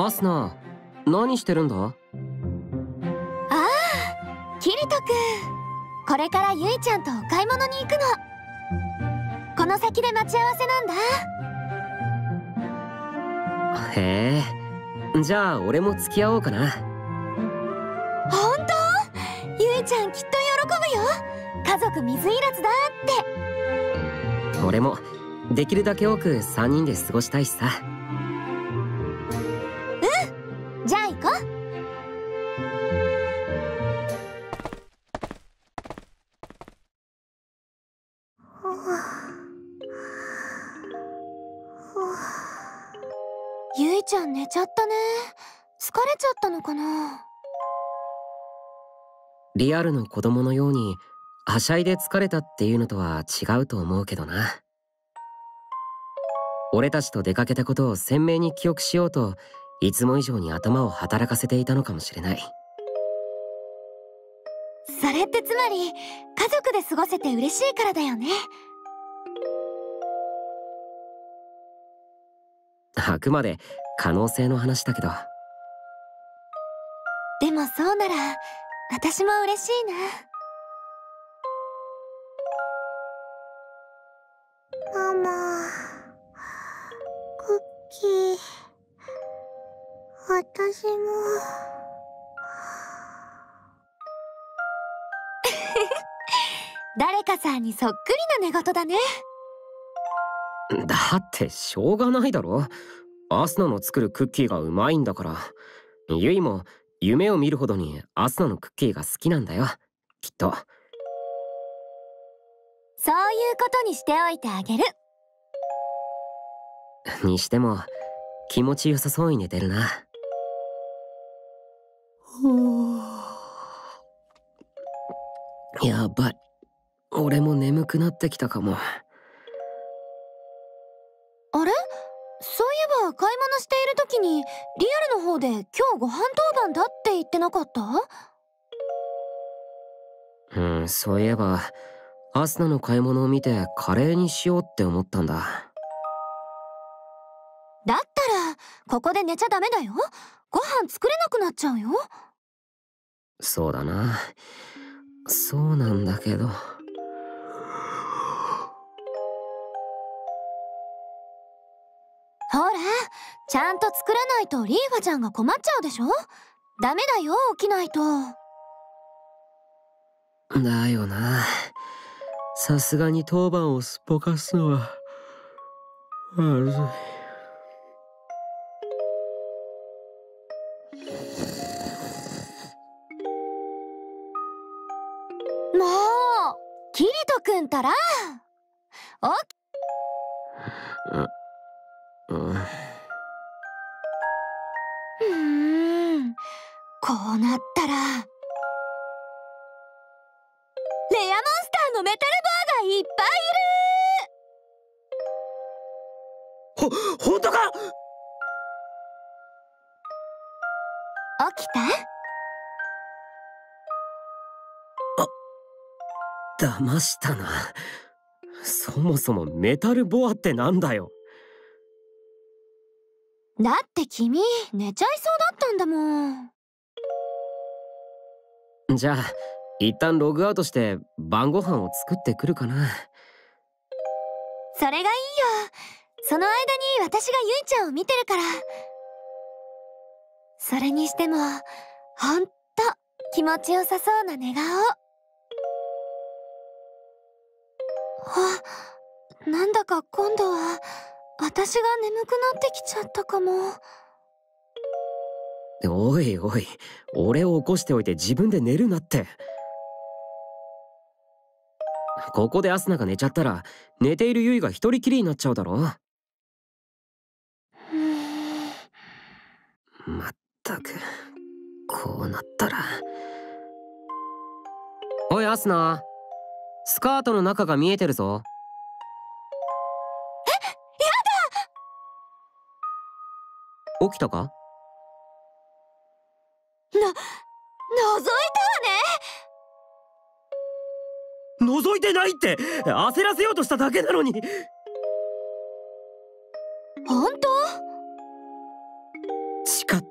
アスナ、何してるんだ？ ああ、キリトくん。これからゆいちゃんとお買い物に行くの。この先で待ち合わせなんだ。 へえ、じゃあ俺も付き合おうかな。 本当？ゆいちゃんきっと喜ぶよ。家族水入らずだって。 俺もできるだけ多く3人で過ごしたいしさ。 うん、じゃあ行こう。ゆいちゃん寝ちゃったね。疲れちゃったのかな。 リアルの子供のようにはしゃいで疲れたっていうのとは違うと思うけどな。俺たちと出かけたことを鮮明に記憶しようといつも以上に頭を働かせていたのかもしれない。 それってつまり家族で過ごせて嬉しいからだよね。 あくまで可能性の話だけど。 でもそうなら私も嬉しいな。ママ、クッキー、私も。誰かさんにそっくりな寝言だね。 だってしょうがないだろ。アスナの作るクッキーがうまいんだから。ユイも夢を見るほどにアスナのクッキーが好きなんだよ、きっと。 そういうことにしておいてあげる。 にしても気持ちよさそうに寝てるな。やばい、俺も眠くなってきたかも。 あれ？そういえば買い物している時にリアルの方で今日ご飯当番だって言ってなかった？ そういえばアスナの買い物を見てカレーにしようって思ったんだ。 だったらここで寝ちゃダメだよ。ご飯作れなくなっちゃうよ。 そうだな、そうなんだけど。 ほら、ちゃんと作らないとリーファちゃんが困っちゃうでしょ。ダメだよ、起きないと。 だよな、さすがに当番をすっぽかすのはまずい。 もうキリトくんたら起き。こうなったらレアモンスターのメタルボアがいっぱいいる。 ほんとか？ 起きた？ 騙したな。そもそもメタルボアってなんだよ。 だって君寝ちゃいそうだったんだもん。 じゃあ一旦ログアウトして晩ご飯を作ってくるかな。 それがいいよ。その間に私がゆいちゃんを見てるから。それにしてもほんと気持ちよさそうな寝顔。あ、なんだか今度は私が眠くなってきちゃったかも。 おいおい、俺を起こしておいて自分で寝るなって。ここでアスナが寝ちゃったら寝ているユイが一人きりになっちゃうだろ。まったく、こうなったら。おいアスナ、スカートの中が見えてるぞ。 え、やだ！起きたか？ 覗いたわね。 覗いてないって、焦らせようとしただけなのに。 本当？ 誓っ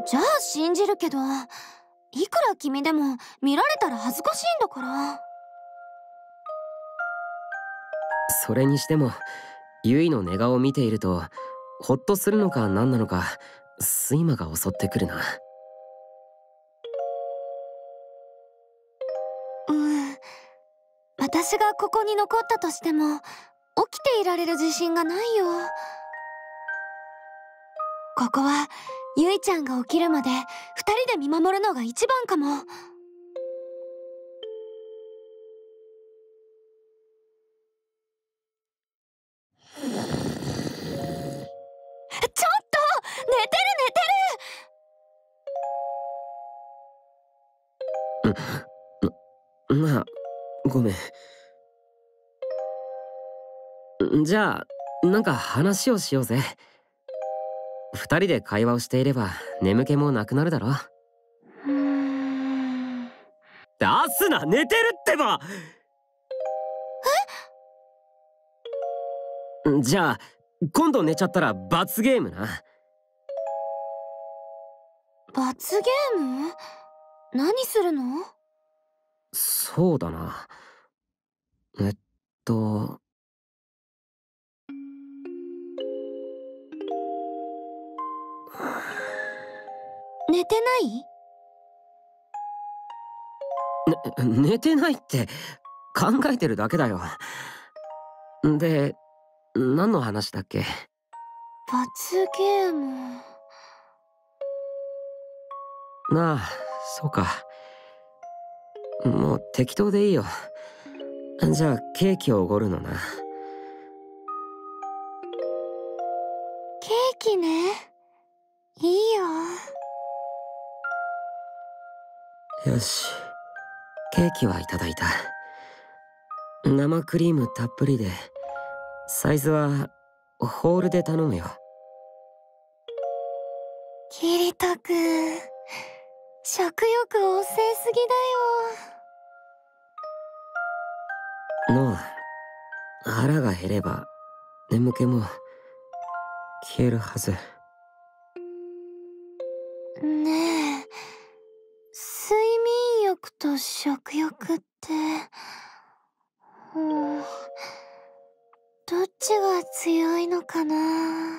じゃあ信じるけど、いくら君でも見られたら恥ずかしいんだから。 それにしてもユイの寝顔を見ているとホッとするのか何なのか睡魔が襲ってくるな。 私がここに残ったとしても起きていられる自信がないよ。ここはゆいちゃんが起きるまで2人で見守るのが一番かも。ちょっと寝てる。まあごめん。じゃあなんか話をしようぜ。二人で会話をしていれば眠気もなくなるだろ。出すな、寝てるってば。じゃあ今度寝ちゃったら罰ゲームな。 罰ゲーム？何するの？ そうだな。 寝てない？ 寝てないって考えてるだけだよ。で、何の話だっけ？ 罰ゲーム。 なあ、そうか。もう適当でいいよ。じゃあケーキをおごるのな。 ケーキね。いいよ。 よし、ケーキはいただいた。生クリームたっぷりで、サイズはホールで頼むよ。 キリト君、食欲旺盛すぎだよ。の腹が減れば眠気も消えるはず。 ねえ、睡眠欲と食欲って、どっちが強いのかな。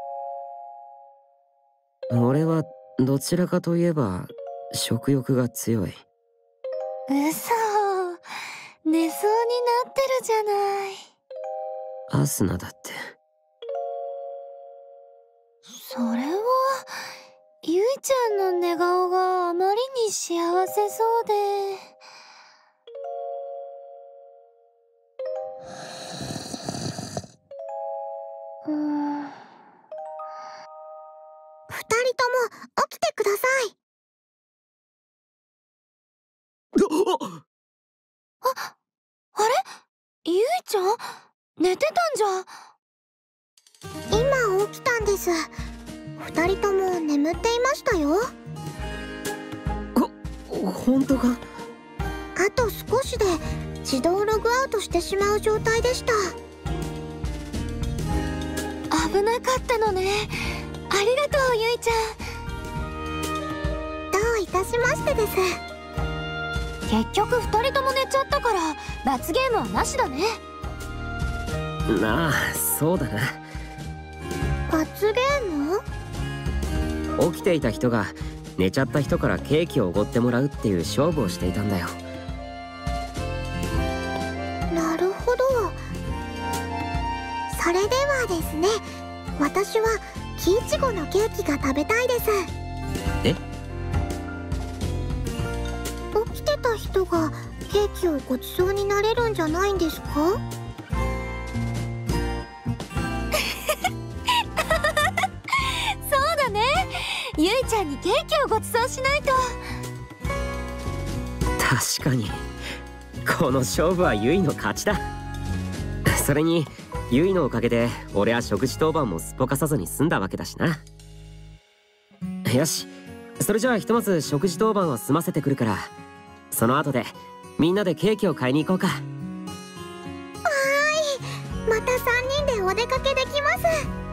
俺はどちらかといえば食欲が強い。 嘘、寝そうになってるじゃない。 アスナだって。 それはゆいちゃんの寝顔があまりに幸せそうで。 二人とも起きてください。 あれ？ゆいちゃん？寝てたんじゃ。 今起きたんです。二人とも眠っていましたよ。 本当か？ あと少しで自動ログアウトしてしまう状態でした。 危なかったのね。ありがとう、ゆいちゃん。どういたしましてです。 結局2人とも寝ちゃったから罰ゲームはなしだね。 なあ、そうだな。 罰ゲーム？ 起きていた人が寝ちゃった人からケーキをおごってもらうっていう勝負をしていたんだよ。 なるほど。それではですね、私は木いちごのケーキが食べたいです。 え？ 起きてた人がケーキをごちそうになれるんじゃないんですか？ そうだね。ゆいちゃんにケーキをごちそうしないと。 確かにこの勝負はユイの勝ちだ。それにユイのおかげで俺は食事当番もすっぽかさずに済んだわけだしな。よし、それじゃあひとまず食事当番を済ませてくるから、その後でみんなでケーキを買いに行こうか。はーい、また3人でお出かけできます。